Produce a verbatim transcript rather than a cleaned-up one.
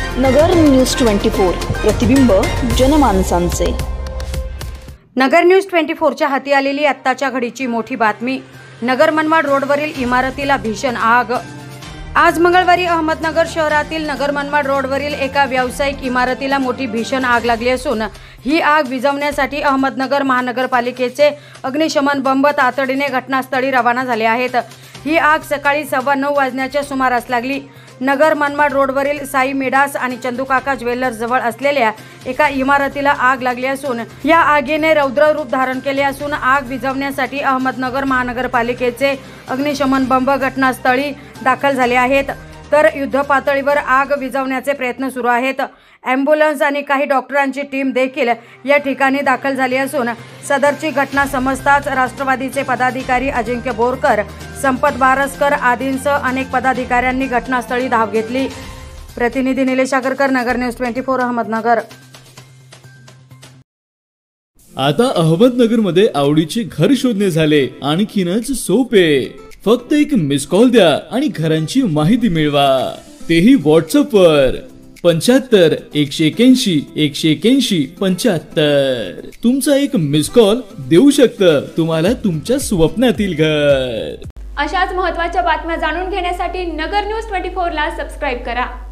नगर news twenty four, प्रतिबिंब जनमानसांचे। Nagar news twenty four च्या हाती आलेली आत्ताच्या घडीची मोठी बातमी। नगर मनमाड रोडवरील इमारतीला भीषण आग। आज मंगळवारी अहमदनगर शहरातील नगर मनमाड रोडवरील एका व्यावसायिक इमारतीला मोठी भीषण आग लागली असून ही आग विझवण्यासाठी अहमदनगर महानगरपालिकेचे अग्निशमन बंब तातडीने घटनास्थळी रवाना झाले आहेत। ही आग सकाळी सव्वा नऊ वाजण्याच्या सुमारास लागली। नगर मनमाड रोडवरील साई मिडास आणि चंदूकाका ज्वेलर्स जवळ असलेल्या एका इमारतीला आग लागली असून या आगीने रौद्र रूप धारण केले असून आग विझवण्यासाठी अहमदनगर महानगरपालिकेचे अग्निशमन बंब घटनास्थळी दाखल झाले आहेत, तर युद्धपातळीवर आग विझवण्याचे प्रयत्न सुरू आहेत। ॲम्ब्युलन्स आणि काही डॉक्टरांची टीम देखील या ठिकाणी दाखल झाली असून सदरची घटना समजताच राष्ट्रवादीचे पदाधिकारी अजिंक्य बोरकर, संपत बारसकर आदींसह अनेक पदाधिकाऱ्यांनी घटनास्थळी धाव घेतली। प्रतिनिधी Nilesh Agarkar, Nagar news twenty four, Ahmednagar. आता अहमदनगर मध्ये आवडीचे घर शोधणे झाले आणखीनच सोपे। फक्त एक मिस कॉल द्या आणि घरांची माहिती मिळवा, तेही व्हॉट्सअप वर। पंच्याहत्तर एकशे एक्याऐंशी एकशे एक्याऐंशी पंच्याहत्तर। तुमचा एक मिस कॉल देऊ शकतं तुम्हाला तुमच्या स्वप्नातील घर। अशाच महत्त्वाच्या बातम्या जाणून घेण्यासाठी नगर न्यूज ट्वेंटी फोर ला सबस्क्राइब करा।